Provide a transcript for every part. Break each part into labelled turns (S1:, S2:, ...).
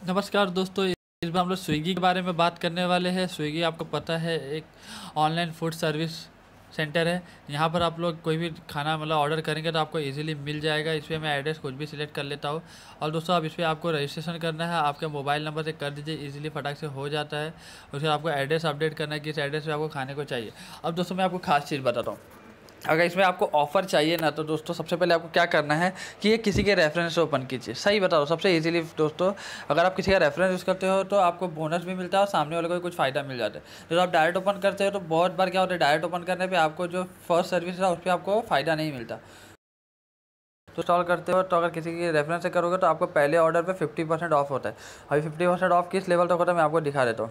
S1: नमस्कार दोस्तों, इस बार हम लोग स्विगी के बारे में बात करने वाले हैं। स्विगी आपको पता है एक ऑनलाइन फूड सर्विस सेंटर है। यहाँ पर आप लोग कोई भी खाना मतलब ऑर्डर करेंगे तो आपको इजीली मिल जाएगा। इस पर मैं एड्रेस कुछ भी सिलेक्ट कर लेता हूँ और दोस्तों अब इस पर आपको रजिस्ट्रेशन करना है। आपके मोबाइल नंबर से कर दीजिए, इजीली फटाक से हो जाता है। उसके बाद आपको एड्रेस अपडेट करना है किस एड्रेस पे आपको खाने को चाहिए। अब दोस्तों मैं आपको खास चीज़ बताता हूँ। अगर इसमें आपको ऑफ़र चाहिए ना, तो दोस्तों सबसे पहले आपको क्या करना है कि ये किसी के रेफरेंस से ओपन कीजिए। सही बता रहा हूँ, सबसे इजीली दोस्तों, अगर आप किसी का रेफरेंस यूज़ करते हो तो आपको बोनस भी मिलता है और सामने वाले को भी कुछ फ़ायदा मिल जाता है। जब आप डायरेक्ट ओपन करते हो तो बहुत बार क्या होता है, डायरेक्ट ओपन करने पर आपको जो फर्स्ट सर्विस है उस पर आपको फ़ायदा नहीं मिलता। तो इंस्टॉल करते हो तो अगर किसी के रेफरेंस से करोगे तो आपको पहले ऑर्डर पे 50% ऑफ होता है। अभी 50% ऑफ किस लेवल तक होता है मैं आपको दिखा देता हूँ।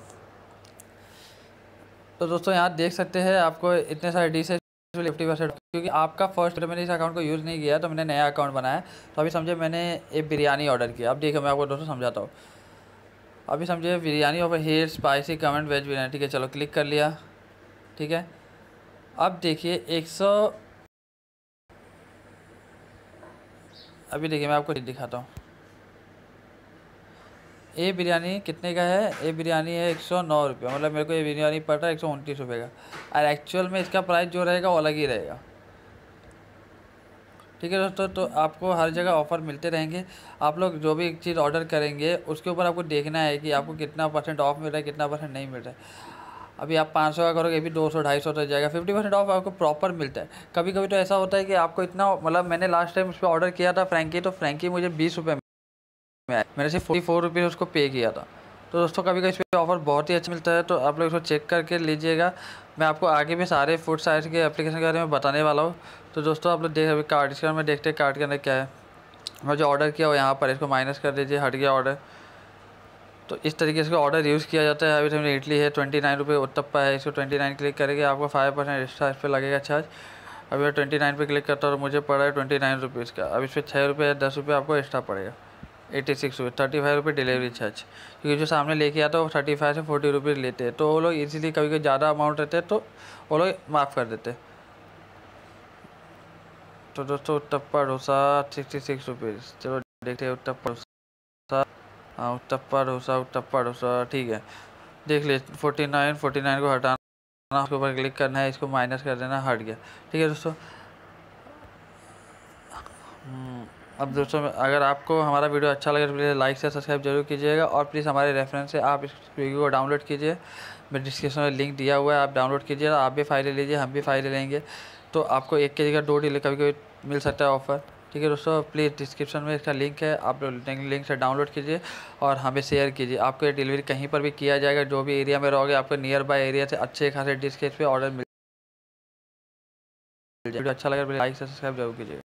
S1: तो दोस्तों यहाँ देख सकते हैं आपको इतने सारे डिश है 50%, क्योंकि आपका फर्स्ट मैंने इस अकाउंट को यूज़ नहीं किया तो मैंने नया अकाउंट बनाया। तो अभी समझे मैंने एक बिरयानी ऑर्डर किया। अब देखिए मैं आपको दोस्तों समझाता हूँ। अभी समझिए biryani over here spicy comment veg biryani, ठीक है, चलो क्लिक कर लिया। ठीक है, अब देखिए 100, अभी देखिए मैं आपको दिखाता हूँ। ये बिरयानी कितने का है? ये बिरयानी है 109 रुपये, मतलब मेरे को ये बिरयानी पड़ रहा है 129 रुपये का। और एक्चुअल में इसका प्राइस जो रहेगा वो अलग ही रहेगा। ठीक है दोस्तों, तो आपको हर जगह ऑफ़र मिलते रहेंगे। आप लोग जो भी एक चीज़ ऑर्डर करेंगे उसके ऊपर आपको देखना है कि आपको कितना % ऑफ मिल रहा है, कितना % नहीं मिल रहा है। अभी आप 500 का करोगे भी 200 250 तक जाएगा। 50% ऑफ आपको प्रॉपर मिलता है। कभी कभी तो ऐसा होता है कि आपको इतना, मतलब मैंने लास्ट टाइम उस पर ऑर्डर किया था फ्रैंकी, तो फ्रैंकी मुझे 20 रुपये में आया। मैंने सिर्फ 44 रुपीज़ उसको पे किया था। तो दोस्तों कभी कभी इस पर ऑफ़र बहुत ही अच्छा मिलता है, तो आप लोग इसको चेक करके लीजिएगा। मैं आपको आगे भी सारे फूड साइट के एप्लीकेशन के बारे में बताने वाला हूँ। तो दोस्तों आप लोग देख, अभी कार्ड इसके में देखते हैं कार्ड के अंदर क्या है। मैं जो ऑर्डर किया वो यहाँ पर, इसको माइनस कर दीजिए, हट गया ऑर्डर। तो इस तरीके से ऑर्डर यूज़ किया जाता है। अभी तो इडली है 29 रुपये, उत्तप्पा है, इसको 29 क्लिक करेंगे, आपको 5% एक्स्ट्रा इस पर लगेगा चार्ज। अभी मैं 29 पे क्लिक करता हूँ और मुझे पड़ा है 29 रुपीज़ का। अब इस पर 6 रुपये या 10 रुपये आपको एक्स्ट्रा पड़ेगा, 86 रुपये, 35 रुपये डिलीवरी चार्ज। क्योंकि जो सामने लेके आता है वो 35 से 40 रुपीज़ लेते हैं, तो वो लोग इजीली कभी कभी ज़्यादा अमाउंट रहते हैं तो वो लोग माफ़ कर देते हैं। तो दोस्तों उत्तप्पा डोसा 66 रुपीज़, चलो देखते हैं उत्तप्पा डोसा। हाँ उत्तप्पा डोसा ठीक है, देख लिए 49 को हटाना, उसके ऊपर क्लिक करना है, इसको माइनस कर देना, हट गया। ठीक है दोस्तों। अब दोस्तों अगर आपको हमारा वीडियो अच्छा लगे तो प्लीज़ लाइक से सब्सक्राइब जरूर कीजिएगा और प्लीज़ हमारे रेफरेंस से आप इस वीडियो को डाउनलोड कीजिए। मैं डिस्क्रिप्शन में लिंक दिया हुआ है, आप डाउनलोड कीजिए, आप भी फ़ायदे लीजिए, हम भी फ़ायदे लेंगे। तो आपको 1 के जगह 2 डिले कभी कभी मिल सकता है ऑफ़र। ठीक है दोस्तों, प्लीज़ डिस्क्रिप्शन में इसका लिंक है, आप लिंक से डाउनलोड कीजिए और हमें शेयर कीजिए। आपको ये डिलीवरी कहीं पर भी किया जाएगा, जो भी एरिया में रहोगे आपको नियर बाय एरिया से अच्छे खासे डिस्क पे ऑर्डर मिल जाएगा। वीडियो अच्छा लगा तो लाइक से सब्सक्राइब जरूर कीजिएगा।